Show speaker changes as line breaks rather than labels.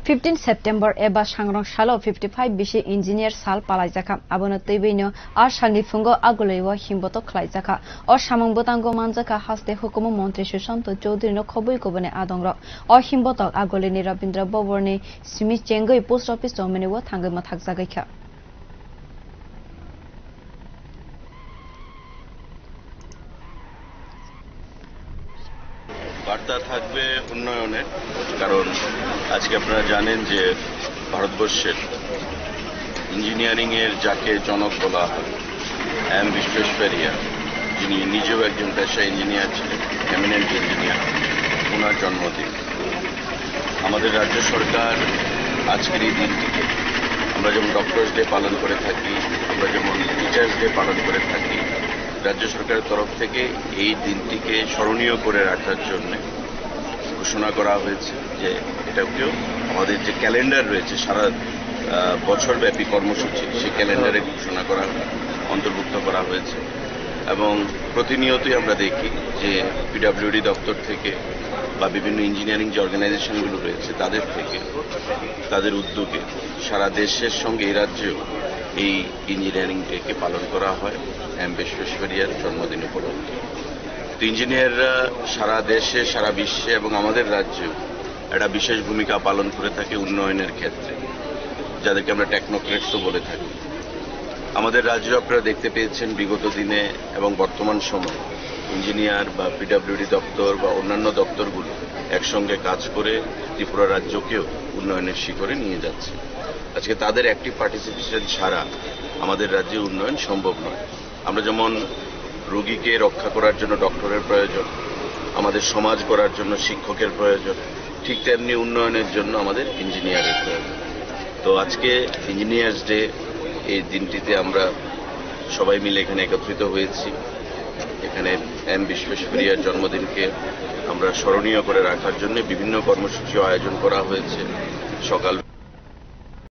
15 September eba sangrang salo 55 bisi engineer sal palaijakha abono twiwi ar salni phungo aguleiwa himbotok khwlaikha or samung bwtang manjakha haste hukumu montri Sushanta Chowdhoury no khobui kubuni adongrok or himbotok aulini Rabindra boborni simi chengsawi post office chowmony thangwi mwthagwi
বার্তা থাকবে উন্নয়নের, কারণ আজকে আপনারা জানেন যে ভারতবর্ষের engineering এর যাকে জনক বলা হয় এম বিশ্বেশ্বরিয়া, যিনি নিজেও একজন পেশায় ইঞ্জিনিয়ার ছিলেন, এমিনেন্ট ইঞ্জিনিয়ার, ওনার জন্মদিন। আমাদের রাজ্য সরকার আজকের এই দিনটিকে আমরা যেমন ডক্টরস ডে পালন করে থাকি, আমরা যেমন টিচার্স ডে পালন করে থাকি, রাজ্য সরকারের তরফ থেকে এই দিনটিকে স্মরণীয় করে রাখার জন্য ঘোষণা করা হয়েছে যে এটাকেও আমাদের যে ক্যালেন্ডার রয়েছে সারা বছরব্যাপী কর্মসূচি, সেই ক্যালেন্ডারে ঘোষণা করা অন্তর্ভুক্ত করা হয়েছে। এবং প্রতিনিয়তই আমরা দেখি যে পিডব্লিউডি দপ্তর থেকে বা বিভিন্ন ইঞ্জিনিয়ারিং যে অর্গানাইজেশনগুলো রয়েছে তাদের থেকে, তাদের উদ্যোগে সারা দেশের সঙ্গে এই রাজ্যেও এই ইঞ্জিনিয়ারিং ডেকে পালন করা হয় এম বিশ্বেশ্বরিয়ার জন্মদিন উপলক্ষে। ইঞ্জিনিয়াররা সারা দেশে, সারা বিশ্বে এবং আমাদের রাজ্যেও একটা বিশেষ ভূমিকা পালন করে থাকে উন্নয়নের ক্ষেত্রে, যাদেরকে আমরা টেকনোক্রেটসও বলে থাকি। আমাদের রাজ্যে আপনারা দেখতে পেয়েছেন বিগত দিনে এবং বর্তমান সময়ে ইঞ্জিনিয়ার বা পিডব্লিউডি দপ্তর বা অন্যান্য দপ্তরগুলো একসঙ্গে কাজ করে ত্রিপুরা রাজ্যকেও উন্নয়নের শিখরে নিয়ে যাচ্ছে। আজকে তাদের অ্যাক্টিভ পার্টিসিপেশন ছাড়া আমাদের রাজ্যে উন্নয়ন সম্ভব নয়। আমরা যেমন রোগীকে রক্ষা করার জন্য ডক্টরের প্রয়োজন, আমাদের সমাজ গড়ার জন্য শিক্ষকের প্রয়োজন, ঠিক তেমনি উন্নয়নের জন্য আমাদের ইঞ্জিনিয়ারের প্রয়োজন। তো আজকে ইঞ্জিনিয়ার্স ডে, এই দিনটিতে আমরা সবাই মিলে এখানে একত্রিত হয়েছি। এখানে এম বিশ্বেশ্বরিয়ার জন্মদিনকে আমরা স্মরণীয় করে রাখার জন্য বিভিন্ন কর্মসূচি আয়োজন করা হয়েছে। সকাল